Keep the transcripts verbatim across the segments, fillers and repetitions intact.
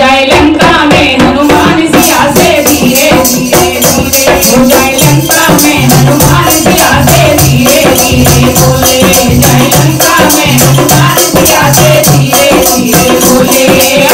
जाए लंका में हनुमान सिया से धीरे धीरे बोले, हो जाए लंका में हनुमान सिया से धीरे धीरे बोले, जाए लंका में हनुमान सिया से धीरे धीरे बोले,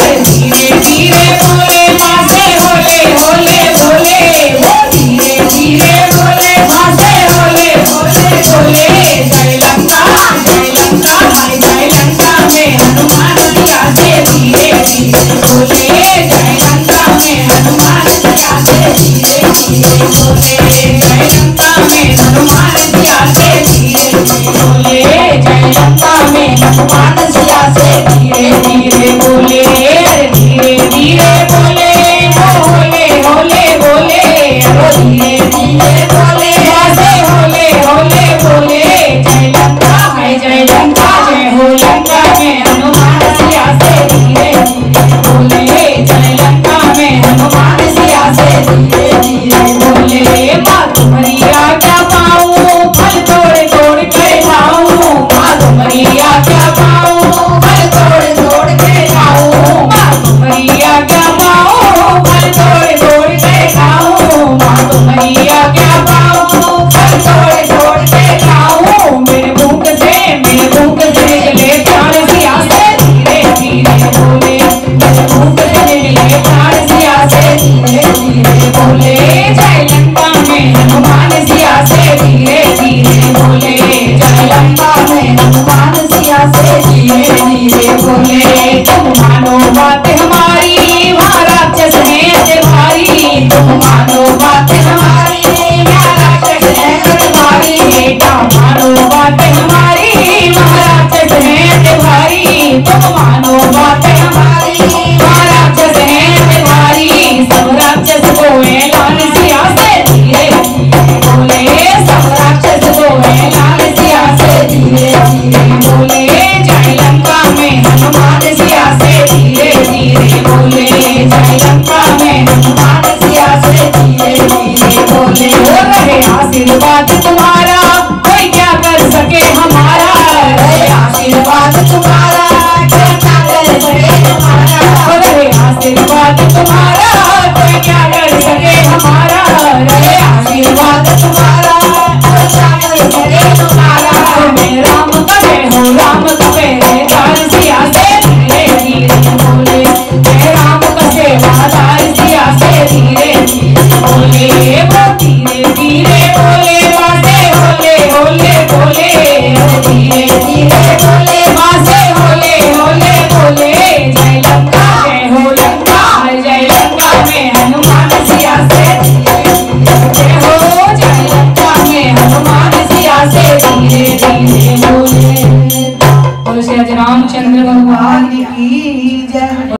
धीरे धीरे बोले माँ से होले होले बोले, वो धीरे धीरे बोले माँ से होले होले बोले, जाए लंका जाए लंका जाए लंका में हनुमान सिया से धीरे धीरे बोले, जाए लंका में हनुमान सिया से धीरे धीरे बोले, जाए लंका में हनुमान सिया से धीरे धीरे बोले, जाए लंका में हनुमान सिया से धीरे धीरे बोले, धीरे धीरे बोले होले होले बोले, धीरे धीरे बोले ऐसे होले होले बोले, जय लंका है जय लंका जय हो लंका में हनुमान सिया से धीरे धीरे बोले, जय लंका में हनुमान सिया से धीरे धीरे बोले, माँ तुम्हारी आज्ञा पाऊं फल तोड़ तोड़ के खाऊं, माँ तुम्हारी आज्ञा पाऊं फल तोड़ तोड़ के खाऊं, माँ तुम्हारी आज्ञा पाऊं फल तोड़ तोड़ के खाऊं, माँ तुम्हारी आज्ञा पाऊं फल तोड़ तोड़ के खाऊं, मेरे भूख से मेरे भूख से निकले प्राण सिया से धीरे धीरे बोले, मेरे भूख से निकले प्राण सिया से धीरे धीरे बोले, जय लंका में हनुमान सिया से धीरे धीरे बोले, जय लंका में हनुमान सिया से धीरे धीरे बोले, तुम मानो बात हमारी वहाँ राक्षस है अति भारी, तुम मानो बात हमारी वहाँ राक्षस है अति भारी, बेटा मानो बात हमारी वहाँ राक्षस है अति भारी, तुम मानो बात हमारी वहाँ राक्षस है अति भारी, सब राक्षस को ऐलान सिया से धीरे धीरे बोले, सब राक्षस को ऐलान सिया से धीरे धीरे बोले, जय लंका में हनुमान सिया से धीरे धीरे बोले, जय लंका में हनुमान सिया से धीरे धीरे बोले, हो रहे आशीर्वाद तुम्हारा कोई क्या कर सके हमारा, रहे आशीर्वाद तुम्हारा कोई क्या कर सके हमारा, हो रहे आशीर्वाद तुम्हारा कोई क्या कर सके हमारा, रहे आशीर्वाद तुम्हारा कोई क्या कर सके हमारा, मैं राम कहे हो राम कहे दार सिया से धीरे धीरे बोले, मैं राम कहे दार सिया से धीरे धीरे बोले, वो धीरे धीरे बोले माँ से होले होले बोले, धीरे धीरे बोले माँ से होले होले बोले, जय लंका जय हो लंका जय लंका में हनुमान सिया से जय हो, जय लंका में हनुमान सिया से धीरे धीरे बोले, बोलो श्री रामचंद्र भगवान की जय।